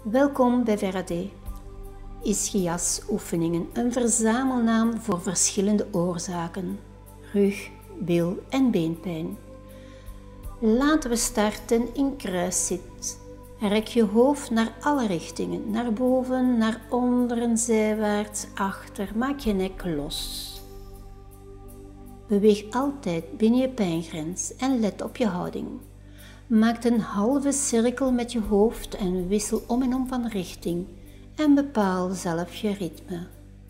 Welkom bij Verade. Ischias-oefeningen, een verzamelnaam voor verschillende oorzaken, rug-, bil- en beenpijn. Laten we starten in kruiszit. Rek je hoofd naar alle richtingen, naar boven, naar onderen, zijwaarts, achter. Maak je nek los. Beweeg altijd binnen je pijngrens en let op je houding. Maak een halve cirkel met je hoofd en wissel om en om van richting en bepaal zelf je ritme.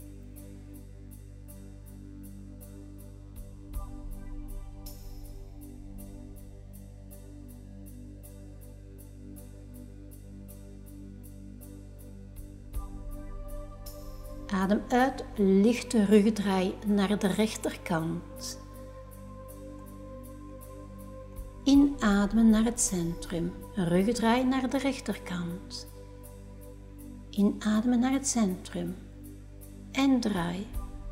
Adem uit, lichte rugdraai naar de rechterkant. Inademen naar het centrum, rugdraai naar de rechterkant. Inademen naar het centrum en draai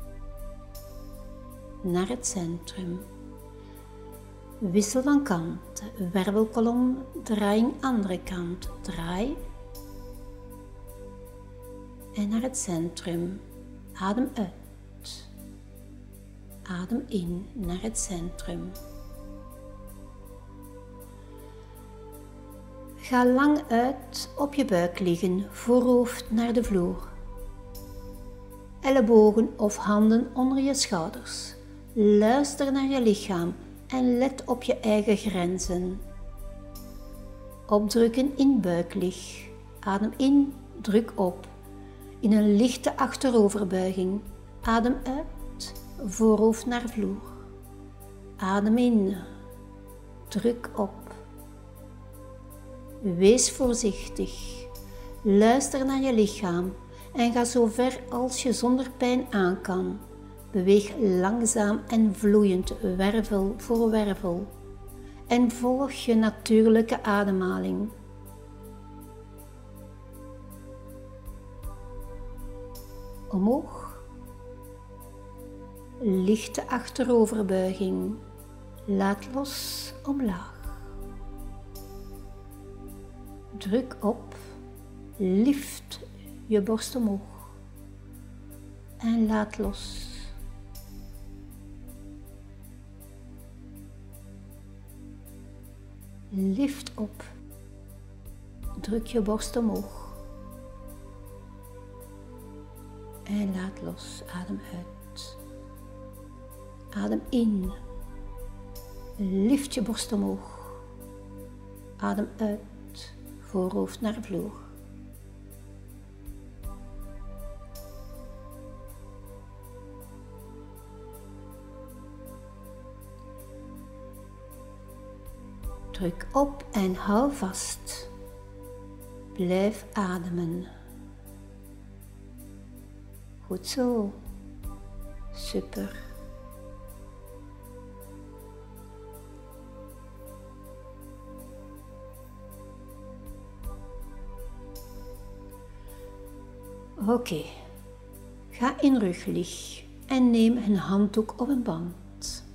naar het centrum. Wissel van kant, wervelkolom, draaiing andere kant, draai en naar het centrum. Adem uit. Adem in naar het centrum. Ga lang uit op je buik liggen, voorhoofd naar de vloer. Ellebogen of handen onder je schouders. Luister naar je lichaam en let op je eigen grenzen. Opdrukken in buiklig. Adem in, druk op. In een lichte achteroverbuiging. Adem uit, voorhoofd naar vloer. Adem in, druk op. Wees voorzichtig. Luister naar je lichaam en ga zo ver als je zonder pijn aan kan. Beweeg langzaam en vloeiend, wervel voor wervel. En volg je natuurlijke ademhaling. Omhoog. Lichte achteroverbuiging. Laat los, omlaag. Druk op, lift je borst omhoog en laat los. Lift op, druk je borst omhoog en laat los. Adem uit. Adem in, lift je borst omhoog. Adem uit. Voorhoofd naar vloer. Druk op en hou vast. Blijf ademen. Goed zo. Super. Oké, ga in ruglig en neem een handdoek of een band.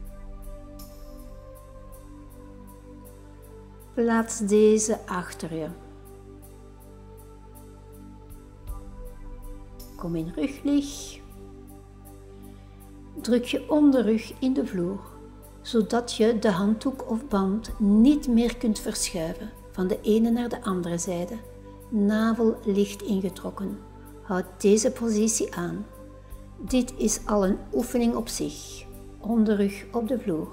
Plaats deze achter je. Kom in ruglig. Druk je onderrug in de vloer, zodat je de handdoek of band niet meer kunt verschuiven van de ene naar de andere zijde. Navel licht ingetrokken. Houd deze positie aan. Dit is al een oefening op zich. Onderrug op de vloer.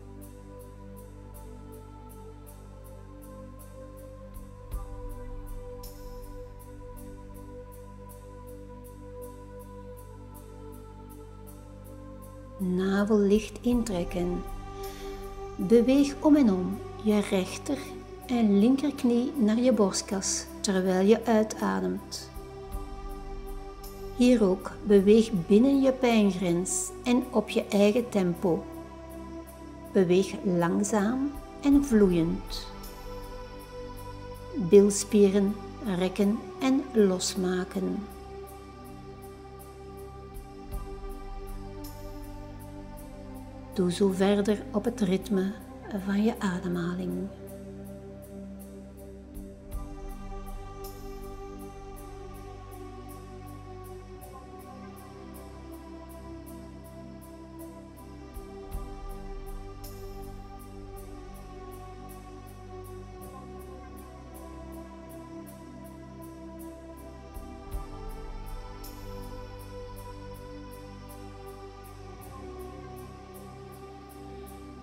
Navel licht intrekken. Beweeg om en om je rechter en linkerknie naar je borstkas terwijl je uitademt. Hier ook beweeg binnen je pijngrens en op je eigen tempo. Beweeg langzaam en vloeiend. Bilspieren rekken en losmaken. Doe zo verder op het ritme van je ademhaling.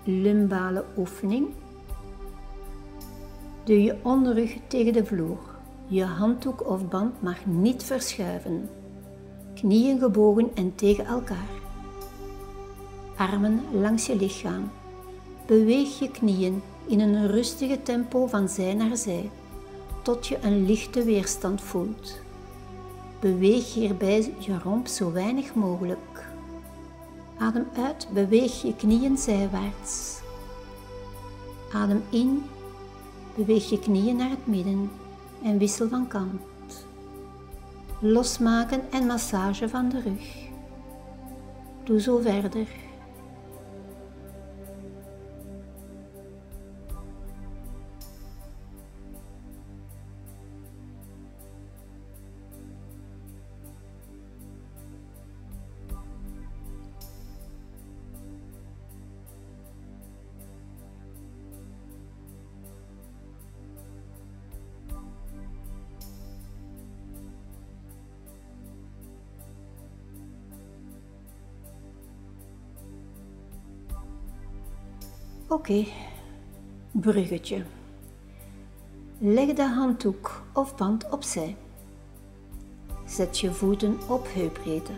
lumbale oefening. Duw je onderrug tegen de vloer. Je handdoek of band mag niet verschuiven. Knieën gebogen en tegen elkaar. Armen langs je lichaam. Beweeg je knieën in een rustige tempo van zij naar zij, tot je een lichte weerstand voelt. Beweeg hierbij je romp zo weinig mogelijk. Adem uit, beweeg je knieën zijwaarts. Adem in, beweeg je knieën naar het midden en wissel van kant. Losmaken en massage van de rug. Doe zo verder. Oké, bruggetje. Leg de handdoek of band opzij. Zet je voeten op heupbreedte.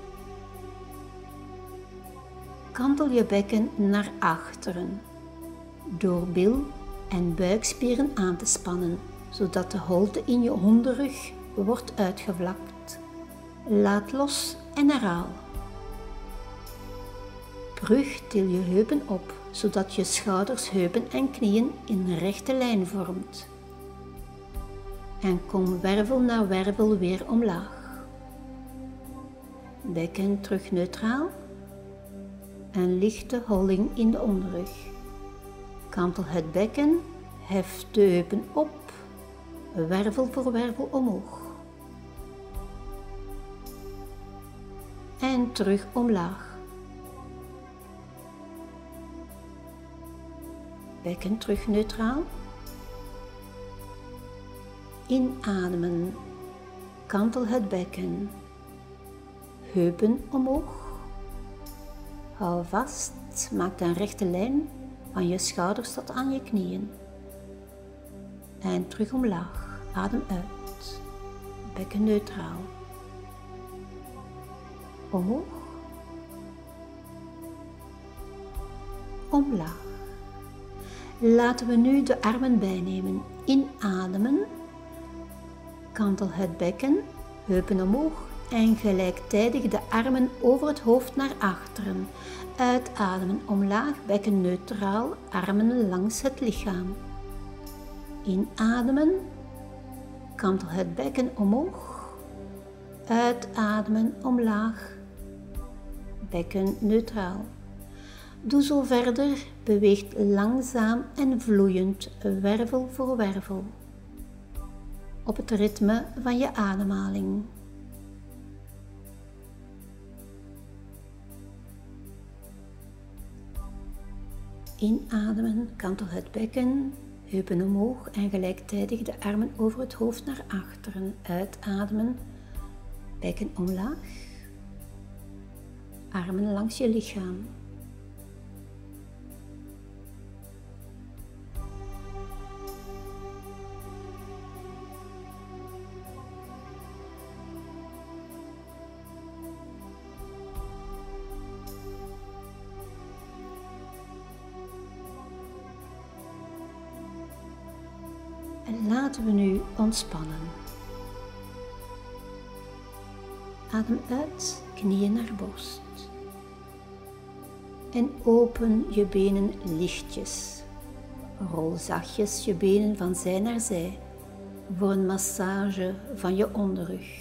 Kantel je bekken naar achteren, door bil- en buikspieren aan te spannen, zodat de holte in je onderrug wordt uitgevlakt. Laat los en herhaal. Brug til je heupen op, zodat je schouders, heupen en knieën in een rechte lijn vormt. En kom wervel na wervel weer omlaag. Bekken terug neutraal. Een lichte holding in de onderrug. Kantel het bekken, hef de heupen op, wervel voor wervel omhoog. En terug omlaag. Bekken terug neutraal. Inademen. Kantel het bekken. Heupen omhoog. Hou vast. Maak een rechte lijn van je schouders tot aan je knieën. En terug omlaag. Adem uit. Bekken neutraal. Omhoog. Omlaag. Laten we nu de armen bijnemen. Inademen. Kantel het bekken, heupen omhoog en gelijktijdig de armen over het hoofd naar achteren. Uitademen omlaag, bekken neutraal, armen langs het lichaam. Inademen. Kantel het bekken omhoog. Uitademen omlaag. Bekken neutraal. Doe zo verder, beweeg langzaam en vloeiend, wervel voor wervel, op het ritme van je ademhaling. Inademen, kantel het bekken, heupen omhoog en gelijktijdig de armen over het hoofd naar achteren. Uitademen, bekken omlaag, armen langs je lichaam. En laten we nu ontspannen. Adem uit, knieën naar borst. En open je benen lichtjes. Rol zachtjes je benen van zij naar zij voor een massage van je onderrug.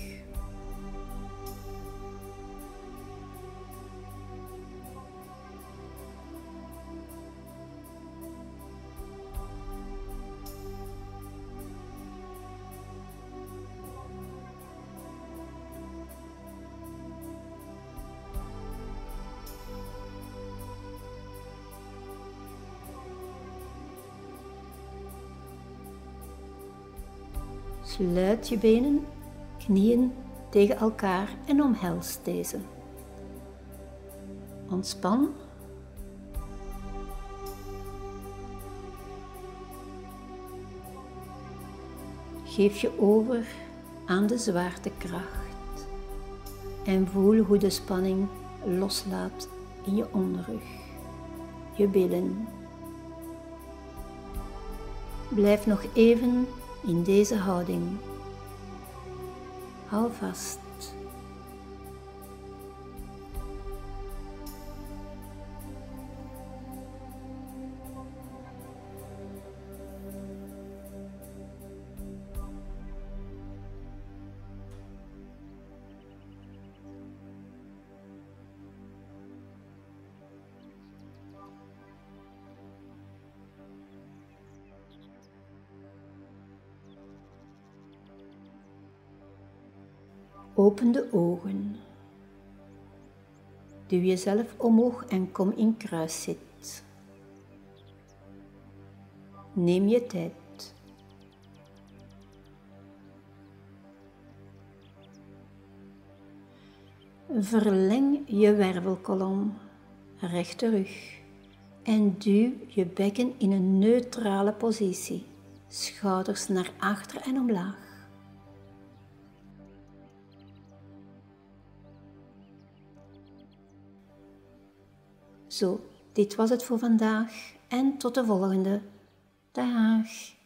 Sluit je benen, knieën tegen elkaar en omhels deze. Ontspan. Geef je over aan de zwaartekracht en voel hoe de spanning loslaat in je onderrug, je billen. Blijf nog even in deze houding. Hou vast. Open de ogen. Duw jezelf omhoog en kom in kruiszit. Neem je tijd. Verleng je wervelkolom, rechte rug en duw je bekken in een neutrale positie. Schouders naar achter en omlaag. Zo, dit was het voor vandaag en tot de volgende. Dag!